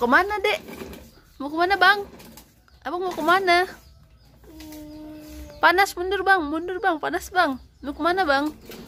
kemana, Dek? Mau kemana, Bang? Abang mau kemana? Panas, mundur, Bang. Mundur, Bang. Panas, Bang. Mau kemana, Bang?